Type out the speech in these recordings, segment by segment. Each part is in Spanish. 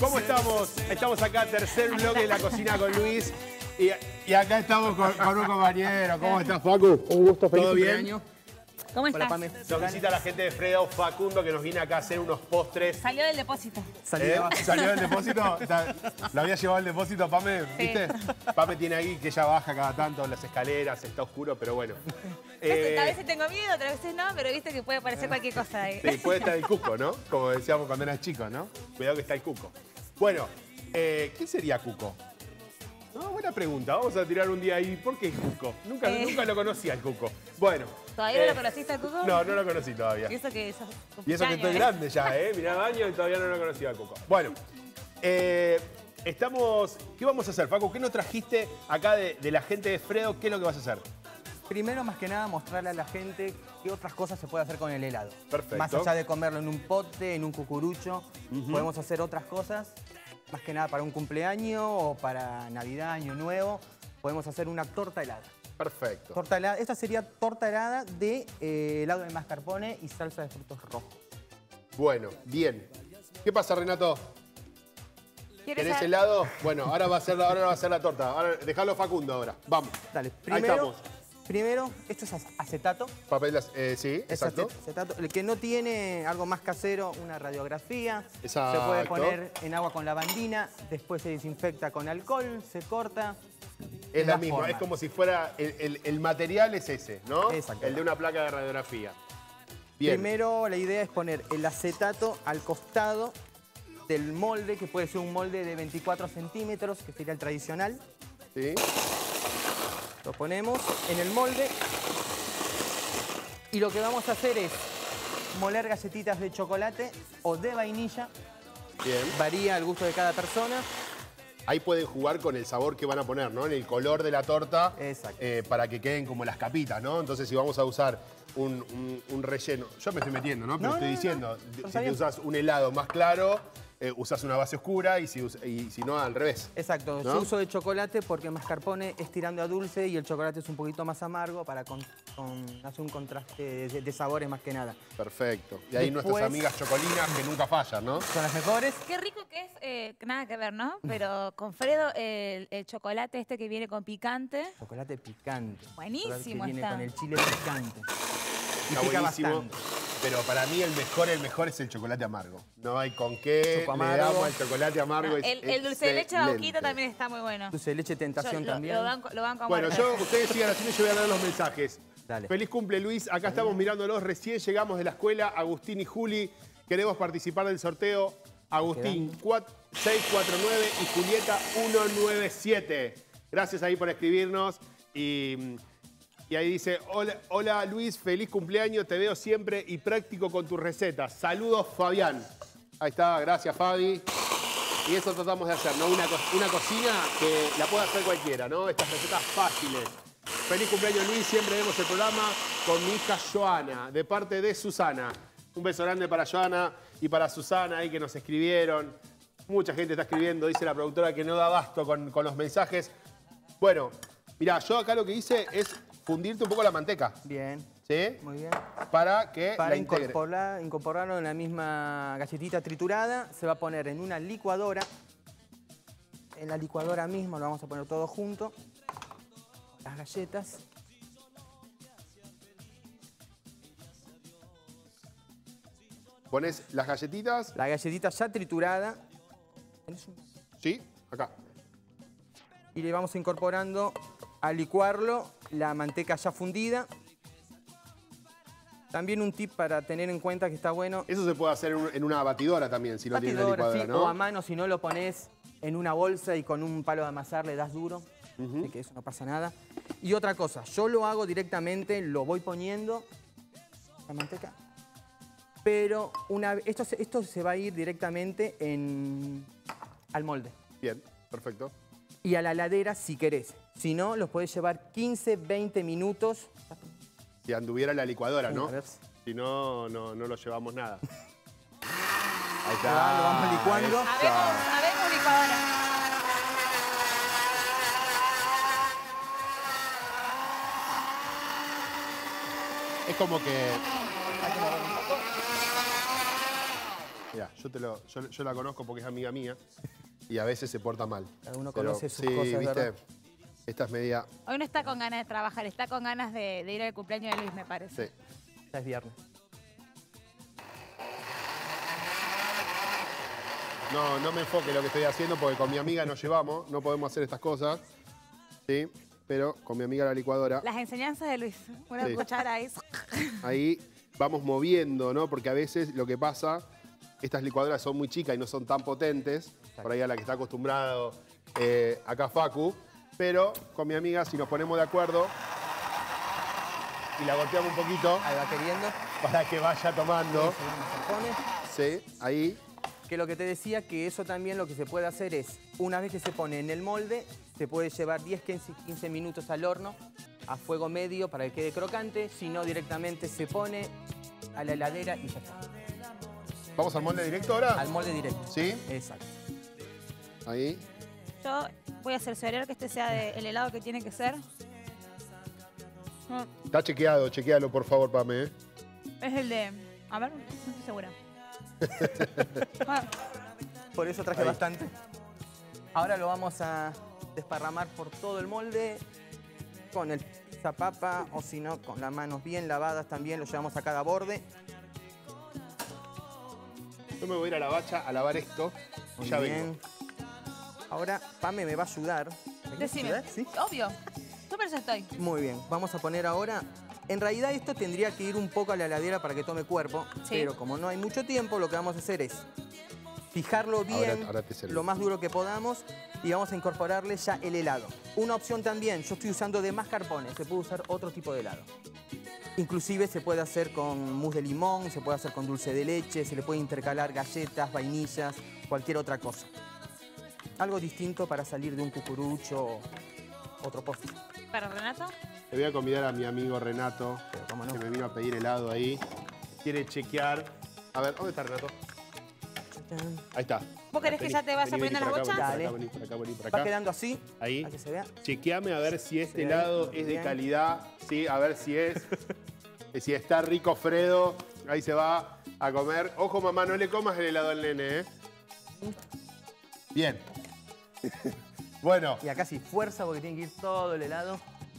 ¿Cómo estamos? Estamos acá, tercer bloque de La Cocina con Luis. Y acá estamos con un compañero. ¿Cómo estás, Facu? Un gusto, feliz cumpleaños. ¿Cómo estás? Nos visita la gente de Fredo, Facundo, que nos viene acá a hacer unos postres. Salió del depósito. ¿Salió del depósito? ¿Lo había llevado al depósito, Pame? ¿Viste? Pame tiene ahí que ella baja cada tanto las escaleras, está oscuro, pero bueno. A veces tengo miedo, otras veces no, pero viste que puede aparecer cualquier cosa ahí. Sí, puede estar el cuco, ¿no? Como decíamos cuando eras chico, ¿no? Cuidado que está el cuco. Bueno, ¿qué sería cuco? No, buena pregunta. Vamos a tirar un día ahí. ¿Por qué cuco? Nunca lo conocía el cuco. Bueno. ¿Todavía no lo conociste al cuco? No, no lo conocí todavía. Y eso que estoy grande ya, ¿eh? Mirá, baño y todavía no lo conocía al cuco. Bueno, ¿qué vamos a hacer, Facu? ¿Qué nos trajiste acá de la gente de Fredo? ¿Qué es lo que vas a hacer? Primero, más que nada, mostrarle a la gente qué otras cosas se puede hacer con el helado. Perfecto. Más allá de comerlo en un pote, en un cucurucho, podemos hacer otras cosas. Más que nada para un cumpleaños o para Navidad, Año Nuevo, podemos hacer una torta helada. Perfecto. Torta helada. Esta sería torta helada de helado de mascarpone y salsa de frutos rojos. Bueno, bien. ¿Qué pasa, Renato? ¿Querés saber? helado? Bueno, ahora va a ser la torta. Ahora, dejalo Facundo ahora. Vamos. Dale, Ahí estamos. Primero, esto es acetato. Papel, sí, exacto. Acetato. El que no tiene algo más casero, una radiografía. Exacto. Se puede poner en agua con lavandina, después se desinfecta con alcohol, se corta. Es la misma, es como si fuera, el material es ese, ¿no? Exacto. El de una placa de radiografía. Bien. Primero la idea es poner el acetato al costado del molde, que puede ser un molde de 24 centímetros, que sería el tradicional. Sí. Lo ponemos en el molde y lo que vamos a hacer es moler galletitas de chocolate o de vainilla. Bien. Varía al gusto de cada persona. Ahí pueden jugar con el sabor que van a poner, ¿no? En el color de la torta. Exacto. Para que queden como las capitas, ¿no? Entonces, si vamos a usar un relleno... Yo me estoy metiendo, ¿no? Pero estoy diciendo, si te usas un helado más claro, usas una base oscura y si no, al revés. Exacto. ¿No? Yo uso de chocolate porque el mascarpone es tirando a dulce y el chocolate es un poquito más amargo para hacer un contraste de sabores más que nada. Perfecto. Y ahí Después, nuestras amigas chocolinas que nunca fallan, ¿no? Son las mejores. Qué rico que es, nada que ver, ¿no? Pero con Fredo, el chocolate este que viene con picante. Chocolate picante. Buenísimo Chocolate que viene está. con el chile picante. Y Está pica buenísimo. bastante. Pero para mí el mejor es el chocolate amargo. No hay con qué Choco le amargo. damos al chocolate amargo. No, el dulce de leche de Boquita también está muy bueno. Dulce de leche tentación Yo también. Lo banco a Bueno, muerte. ustedes sigan haciendo y yo voy a leer los mensajes. Dale. Feliz cumple, Luis. Acá estamos mirándolos. Recién llegamos de la escuela. Agustín y Juli. Queremos participar del sorteo. Agustín 649 y Julieta 197. Gracias ahí por escribirnos. Y ahí dice, hola Luis, feliz cumpleaños, te veo siempre y práctico con tus recetas. Saludos, Fabián. Ahí está, gracias, Fabi. Y eso tratamos de hacer, ¿no? Una cocina que la puede hacer cualquiera, ¿no? Estas recetas fáciles. Feliz cumpleaños, Luis. Siempre vemos el programa con mi hija Joana, de parte de Susana. Un beso grande para Joana y para Susana ahí que nos escribieron. Mucha gente está escribiendo, dice la productora que no da abasto con los mensajes. Bueno, mirá, yo acá lo que hice es fundirte un poco la manteca. Bien. ¿Sí? Muy bien. Para que Para la integre. incorporarlo en la misma galletita triturada, se va a poner en una licuadora. En la licuadora misma lo vamos a poner todo junto. Las galletas. Pones las galletitas. La galletita ya triturada. Sí, acá. Y le vamos incorporando a licuarlo la manteca ya fundida. También un tip para tener en cuenta que está bueno. Eso se puede hacer en una batidora también, si no tiene una licuadora, sí, ¿no? o a mano, si no lo pones en una bolsa y con un palo de amasar le das duro. Así que eso no pasa nada. Y otra cosa, yo lo hago directamente, lo voy poniendo, la manteca. Pero esto se va a ir directamente al molde. Bien, perfecto. Y a la heladera si querés. Si no, los podés llevar 15, 20 minutos. Si anduviera la licuadora, ¿no? A ver. Si no, no lo llevamos nada. Ahí Lo vamos licuando. Habemos licuadora. Es como que... Mira, yo la conozco porque es amiga mía y a veces se porta mal. Cada uno conoce sus sí, cosas, ¿viste? ¿verdad? Esta es media... Hoy no está con ganas de trabajar, está con ganas de ir al cumpleaños de Luis, me parece. Sí. Ya es viernes. No me enfoque lo que estoy haciendo porque con mi amiga nos llevamos, no podemos hacer estas cosas. Sí, pero con mi amiga la licuadora, Las enseñanzas de Luis. Una Sí. cuchara ahí. ahí vamos moviendo, ¿no? Porque a veces lo que pasa, estas licuadoras son muy chicas y no son tan potentes, por ahí a la que está acostumbrado acá Facu, pero con mi amiga si nos ponemos de acuerdo y la golpeamos un poquito Ahí va queriendo. para que vaya tomando, Se pone. sí, ahí, Que lo que te decía, que eso también lo que se puede hacer es, una vez que se pone en el molde, se puede llevar 10-15 minutos al horno a fuego medio para que quede crocante, si no directamente se pone a la heladera y ya está. vamos al molde directo ahora, Al molde directo. ¿sí? Exacto. Ahí, Yo voy a cerciorar que este sea el helado que tiene que ser. está chequeado, chequealo por favor, Pame, ¿eh? Es el de... A ver, no estoy segura. Por eso traje Ahí. bastante. Ahora lo vamos a desparramar por todo el molde con el zapapa o si no, con las manos bien lavadas también, lo llevamos a cada borde. Yo me voy a ir a la bacha a lavar esto y Muy ya bien. vengo. Ahora Pame me va a ayudar. ¿Me querés Decime. ayudar? ¿Sí? Obvio. Yo por eso estoy. Muy bien, vamos a poner ahora... En realidad esto tendría que ir un poco a la heladera para que tome cuerpo, Sí. pero como no hay mucho tiempo, lo que vamos a hacer es fijarlo bien, ahora te serví. lo más duro que podamos, y vamos a incorporarle ya el helado. Una opción también, yo estoy usando de mascarpone, se puede usar otro tipo de helado. Inclusive se puede hacer con mousse de limón, se puede hacer con dulce de leche, se le puede intercalar galletas, vainillas, cualquier otra cosa. Algo distinto para salir de un cucurucho o otro postre. ¿Para Renato? Le voy a convidar a mi amigo Renato, Pero cómo no. que me vino a pedir helado ahí. Quiere chequear. A ver, ¿dónde está Renato? Ahí está. ¿Vos querés que ya te vaya poniendo la bocha? Dale. Vení por acá, vení por Va acá. quedando así, Ahí. para que se vea. Chequeame a ver si este Sí, helado muy es de bien. calidad. Sí, a ver si es. Si está rico Fredo. Ahí se va a comer. Ojo, mamá, no le comas el helado al nene, ¿eh? Bien. Bueno, Y acá sí, fuerza porque tiene que ir todo el helado.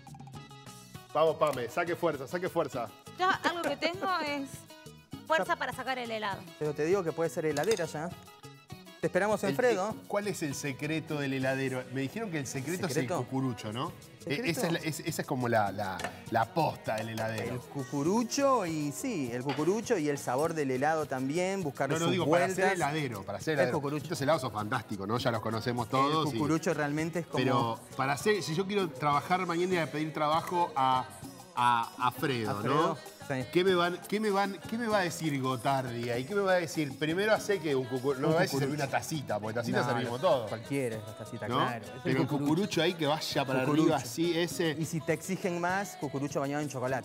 vamos, Pame. Saque fuerza, saque fuerza. Yo algo que tengo es fuerza para sacar el helado. Pero te digo que puede ser heladera ya. Te esperamos en Fredo. ¿Cuál es el secreto del heladero? Me dijeron que el secreto es ¿Secreto? el cucurucho, ¿no? ¿Secreto? Esa es como la posta del heladero. El cucurucho y sí, el cucurucho y el sabor del helado también, buscarle No, sus digo, vueltas. para hacer heladero, para hacer El heladero. cucurucho. Estos helados son fantásticos, ¿no? Ya los conocemos todos. El cucurucho realmente es como... Pero para hacer, si yo quiero trabajar mañana y a pedir trabajo a Fredo, A Fredo, ¿no? sí. ¿Qué me va a decir Gotardi ahí? ¿Qué me va a decir? Primero hace que un cucurucho. No me va a decir servir una tacita, porque tacita No, servimos no, todos. Cualquiera, esta tacita, ¿No? claro. Es Pero el cucurucho ahí que vaya para arriba así, ese. Y si te exigen más, cucurucho bañado en chocolate.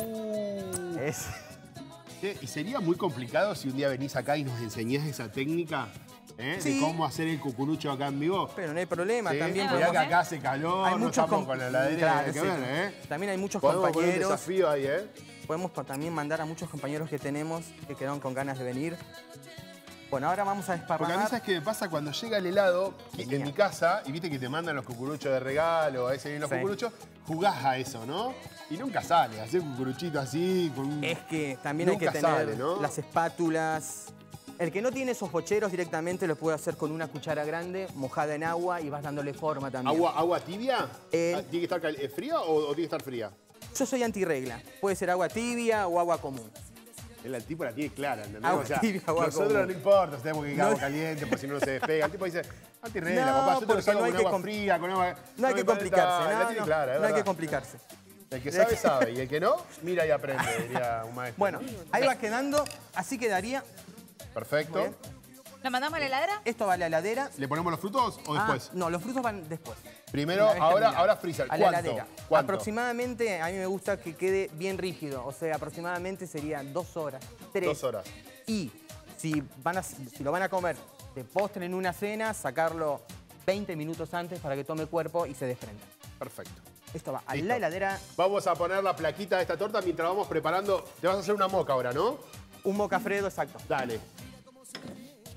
Es... Y sería muy complicado si un día venís acá y nos enseñás esa técnica, ¿eh? Sí. De cómo hacer el cucurucho acá en vivo. Pero no hay problema, Sí, también mirá que podemos... acá hace calor, Hay no muchos estamos con la heladera, claro, hay que sí. ver, ¿eh? También hay muchos Podemos poner un compañeros. desafío ahí, ¿eh? Podemos también mandar a muchos compañeros que tenemos que quedaron con ganas de venir. Bueno, ahora vamos a Porque a mí, desparramar. ¿sabes qué me pasa? Cuando llega el helado en mi casa, y viste que te mandan los cucuruchos de regalo, a ese vienen los Sí. cucuruchos, jugás a eso, ¿no? Y nunca sale, hacer un cucuruchito así, con un... Es que también hay que Nunca tener sale, ¿no? las espátulas. El que no tiene esos bocheros directamente lo puede hacer con una cuchara grande, mojada en agua y vas dándole forma también. ¿Agua tibia? ¿Tiene que estar fría o tiene que estar fría? Yo soy antirregla. Puede ser agua tibia o agua común. El tipo la tiene clara, ¿entendés? Agua tibia, agua nosotros común. no importa, si tenemos que ir No. agua caliente, por si no se despega. El tipo dice, antirregla, No, papá, yo te lo porque saco no hay con que agua com- fría, con agua... No hay que complicarse, La no, tiene no, clara, es no hay que verdad. complicarse. El que sabe, sabe. Y el que no, mira y aprende, diría un maestro. Bueno, ahí va quedando, así quedaría. Perfecto. Muy bien. ¿Lo mandamos a la heladera? Esto va a la heladera. ¿Le ponemos los frutos o después? No, los frutos van después. Primero, Una vez terminado. ahora freezer. A la ¿Cuánto? heladera. ¿Cuánto? Aproximadamente, a mí me gusta que quede bien rígido. O sea, aproximadamente serían 2 horas, 3. 2 horas. Y si lo van a comer de postre en una cena, sacarlo 20 minutos antes para que tome cuerpo y se desprenda. Perfecto. Esto va a Listo. la heladera. Vamos a poner la plaquita de esta torta mientras vamos preparando. Te vas a hacer una moca ahora, ¿no? Un moca Fredo, exacto. Dale.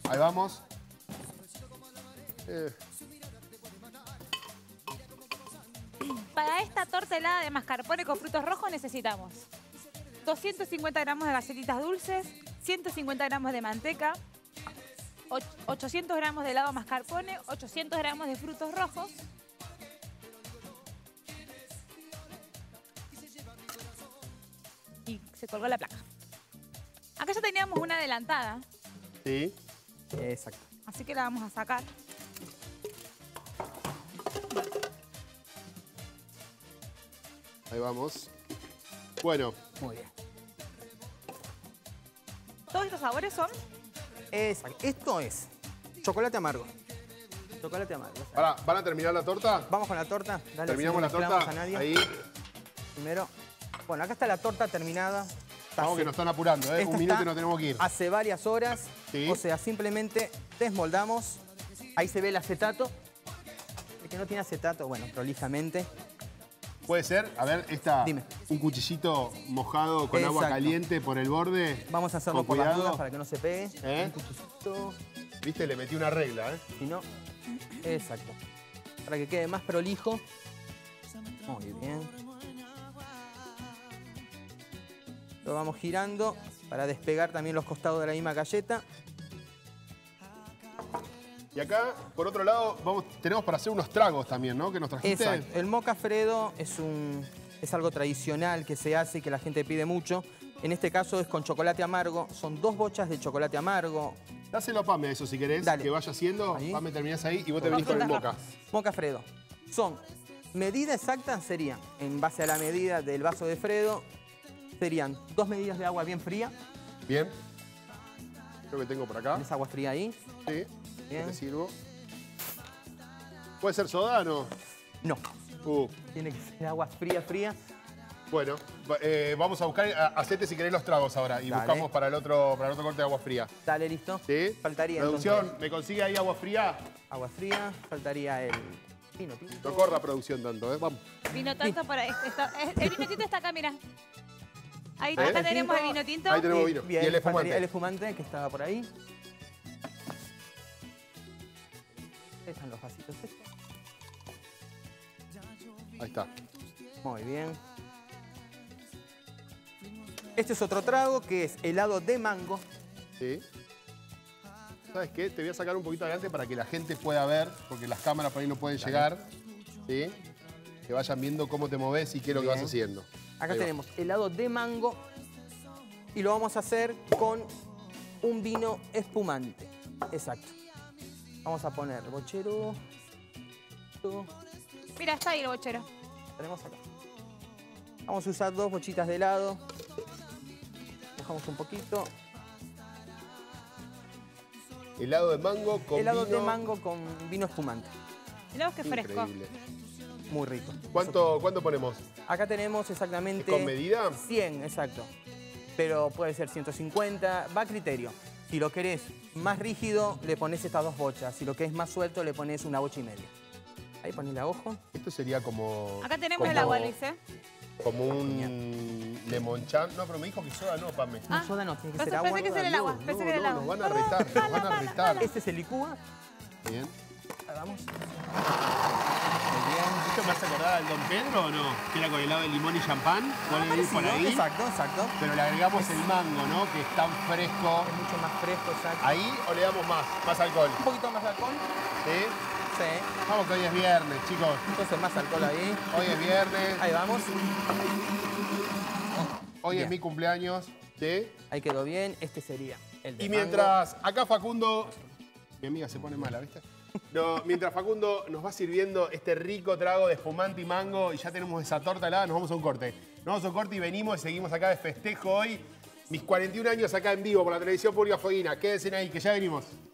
Ahí vamos. Para esta torta helada de mascarpone con frutos rojos necesitamos 250 gramos de galletitas dulces, 150 gramos de manteca, 800 gramos de helado mascarpone, 800 gramos de frutos rojos, y se colgó la placa. Acá ya teníamos una adelantada, Sí. Exacto. así que la vamos a sacar. Ahí vamos. Bueno, Muy bien. Todos estos sabores son Exacto. Esto es chocolate amargo. Chocolate amargo. pará, ¿van a terminar la torta? Vamos con la torta. Dale, ¿Terminamos la así no mezclamos torta? a nadie. Ahí. Primero. Bueno, acá está la torta terminada. Vamos que nos están apurando, ¿eh? Esta Un minuto está y nos tenemos que ir. Hace varias horas. Sí. O sea, simplemente desmoldamos. Ahí se ve el acetato. El que no tiene acetato, bueno, prolijamente. ¿Puede ser? A ver, Dime. un cuchillito mojado con agua Exacto. caliente por el borde. Vamos a hacerlo Con por las cuidado. dudas para que no se pegue. ¿Eh? Un cuchillito. Viste, le metí una regla, ¿eh? Si no, exacto. Para que quede más prolijo. Muy bien. Lo vamos girando para despegar también los costados de la misma galleta. Y acá, por otro lado, tenemos para hacer unos tragos también, ¿no? Que nos trajiste. Exacto. El moca Fredo es algo tradicional que se hace y que la gente pide mucho. En este caso es con chocolate amargo. Son 2 bochas de chocolate amargo. Dáselo a Pame a eso si querés, Dale. que vaya haciendo. Ahí. Pame, terminás ahí y vos te venís con el moca. Moca Fredo. Son, medida exacta sería, en base a la medida del vaso de Fredo, serían 2 medidas de agua bien fría. Bien. Creo que tengo por acá. ¿Tienes agua fría ahí? Sí. Bien. Te sirvo. ¿Puede ser soda o no? No. Uh, Tiene que ser agua fría, fría. bueno, vamos a buscar, hacete si querés los tragos ahora y Dale. buscamos para el otro corte de agua fría. Dale, listo. ¿Sí? Faltaría Producción, entonces ¿me consigue ahí agua fría? agua fría. Faltaría el vino tinto. No corra producción tanto, ¿eh? Vamos. vino tanto para el vino tinto está acá, mira. Ahí ¿Eh? acá El tenemos el tinto. vino tinto. Ahí tenemos vino. Bien, Y el espumante. faltaría el espumante que estaba por ahí. Están los vasitos estos. Ahí está. Muy bien. Este es otro trago que es helado de mango. ¿Sí? ¿Sabes qué? Te voy a sacar un poquito adelante para que la gente pueda ver, porque las cámaras por ahí no pueden llegar. ¿Sí? Que vayan viendo cómo te moves y qué es lo que vas Bien. haciendo. Acá Ahí va. tenemos helado de mango y lo vamos a hacer con un vino espumante. Exacto. Vamos a poner bochero. Esto. Mira, está ahí el bochero. Tenemos acá. Vamos a usar 2 bochitas de helado. Dejamos un poquito. Helado de mango con Helado vino. de mango con vino espumante. Mirá que fresco. Increíble. Muy rico. ¿Cuánto ponemos? Acá tenemos exactamente... ¿Con medida? 100, exacto. Pero puede ser 150, va a criterio. Si lo querés más rígido, le pones estas 2 bochas. Si lo querés más suelto, le pones 1,5 bocha. Ahí ponés la ojo. Esto sería como... Acá tenemos el como- agua, Luis, ¿eh? Como un lemonchan. No, pero me dijo que soda no, Pame. No, soda no, tiene que ser Pensé agua. que era el agua. No, Pensé que era el no, agua. nos van a retar, nos van a retar. Este se licúa. Bien. Hagamos. Muy bien. ¿Esto me hace acordar al Don Pedro o no? Que era con helado de limón y champán. Puede ir por ahí. Exacto, exacto. Pero le agregamos el mango, ¿no? Que es tan fresco. Es mucho más fresco, exacto. ¿Ahí o le damos más alcohol? Un poquito más de alcohol. ¿Sí? Sí. Vamos que hoy es viernes, chicos. Entonces más alcohol ahí. Hoy es viernes. Ahí vamos. Hoy Bien. es mi cumpleaños. ¿Sí? Ahí quedó bien. Este sería el de Y mango. mientras acá Facundo... Mi amiga se pone mala, ¿viste? No, mientras Facundo nos va sirviendo este rico trago de espumante y mango y ya tenemos esa torta helada, nos vamos a un corte. Nos vamos a un corte y venimos y seguimos acá de festejo hoy. Mis 41 años acá en vivo por la televisión pública Fueguina. Quédense ahí, que ya venimos.